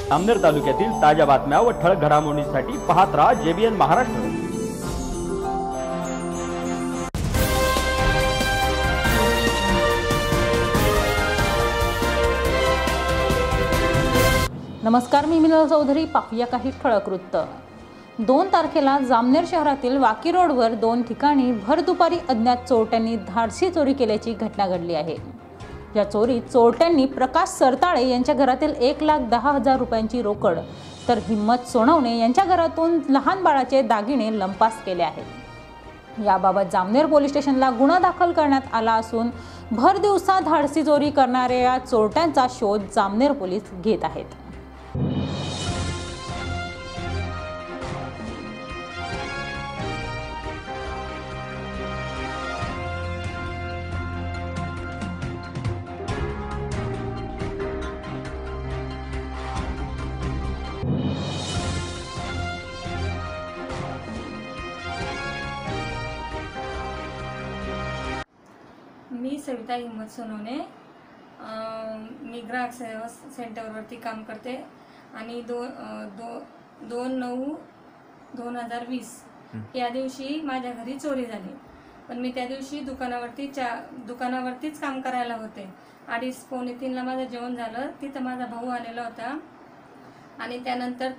जामनेर तालुक्यातील ताज्या बातम्या व ठळक घडामोडींसाठी पाहत रहा JBN महाराष्ट्र। नमस्कार, मी मिनल चौधरी। पाहूया काही ठळक वृत्त। 2 तारखेला जामनेर शहरातील वाकी रोडवर 2 ठिकाणी भर दुपारी अज्ञात चोरट्यांनी धाडसी चोरी केल्याची घटना घडली आहे। या चोरीत चोरट्यांनी प्रकाश सरताळे यांच्या घरातील 1,10,000 रुपयांची रोकड तर हिम्मत सोनवणे यांच्या घरातून लहान बाळाचे दागिने लंपास केले आहेत। याबाबत जामनेर पोलीस स्टेशनला गुन्हा दाखल करण्यात आला असून भर दिवसा धाडसी चोरी करणाऱ्या चोरट्यांचा शोध जामनेर पोलीस घेत आहेत। मी सविता हिम्मत सोनवणे, मी ग्राहक सेवा सेंटरवरती काम करते आणि 2/9/2020 या दिवशी माझ्या घरी चोरी झाली। पण मी त्या दिवशी दुकानावरतीच काम करायला होते। 2:30-3:45ला माझं जेवण झालं। तिथं माझा भाऊ आलेला होता आणि त्यानंतर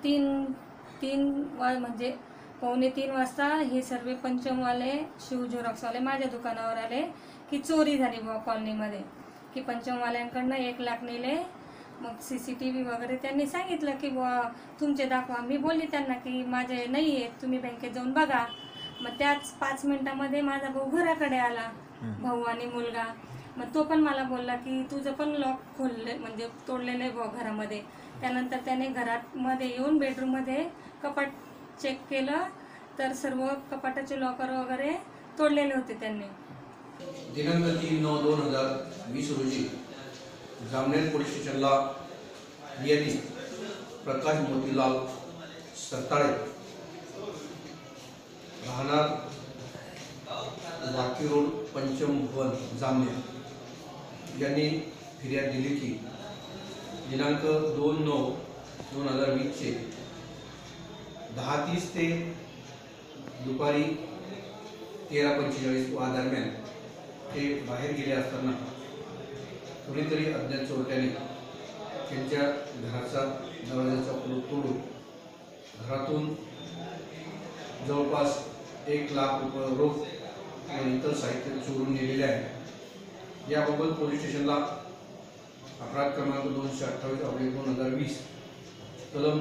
2:45 वाजता हे सर्व पंचमवाले शिव झेरॉक्सवाले माझ्या दुकानावर आले की चोरी झाली बुवा कॉलनीमध्ये, की पंचमवाल्यांकडनं 1 लाख नेले। मग CCTV वगैरे त्यांनी सांगितलं की बुवा तुमचे दाखवा। मी बोलली त्यांना की माझे नाही आहेत, तुम्ही बँकेत जाऊन बघा। मग त्याच 5 मिनिटांमध्ये माझा भाऊ घराकडे आला, भाऊ आणि मुलगा। मग तो पण मला बोलला की तुझं पण लॉक खोलले म्हणजे तोडलेलं आहे बुवा घरामध्ये। त्यानंतर त्याने घरामध्ये येऊन बेडरूममध्ये कपाट चेक केलं तर सर्व कपाटाचे लॉकर वगैरे तोडलेले होते त्यांनी। दिनांक 3/9/2020 रोजी जामनेर पोलीस स्टेशनला नियती प्रकाश मोतीलाल सरताळे राहणार वाकी रोड पंचम भवन जामनेर यांनी फिर्याद दिली की दिनांक 2/9/2020 चे 10:30 ते दुपारी 13:45 दरम्यान ते बाहेर गेले असताना कोणीतरी अज्ञात चोरट्याने त्यांच्या घराचा दरवाजाचा कुलूप तोडून घरातून जवळपास 1 लाख रुपये रोख आणि इतर साहित्य चोरून नेलेले आहे। याबाबत पोलीस स्टेशनला अपराध क्रमांक 228/2020 कलम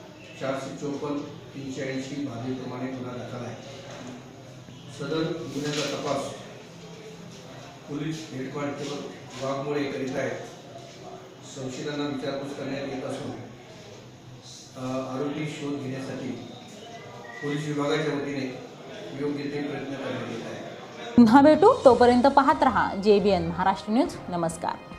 454-380 बाधितप्रमाणे गुन्हा दाखल आहे। सदर गुन्ह्याचा तपास पोलीस हेड कॉन्स्टेबल वाघमोडे करीत आहेत। संशयितांना विचारपूस करण्यात येत असून आरोपी शोध घेण्यासाठी पोलीस विभागाच्या वतीने योग्य ते प्रयत्न करण्यात येत आहेत। पुन्हा भेटू, तोपर्यंत पाहत रहा JBN महाराष्ट्र न्यूज। नमस्कार।